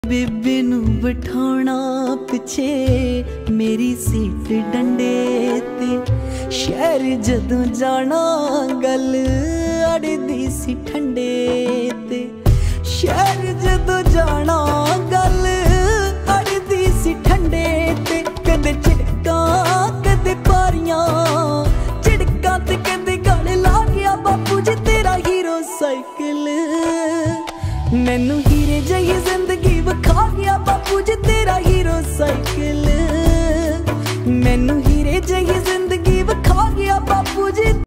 बेबे नू बिठाना पिछे मेरी सीट डंडे ते, शहर जदों जाना गल अड़दी सी ठंडे ते, शहर जदों जाना गल अड़दी सी ठंडे ते। कदे झिड़कां कदे पारियां, झिड़कां ते कदे गल ला गया बापू जी तेरा हीरो साइकिल। मैनू हीरे जही जिंदगी विखा गया बापू जी तेरा हीरो साइकिल। मैनू हीरे जही जिंदगी विखा गया बापू जी।